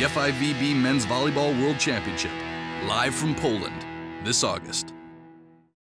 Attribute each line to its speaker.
Speaker 1: the FIVB Men's Volleyball World Championship, live from Poland, this August.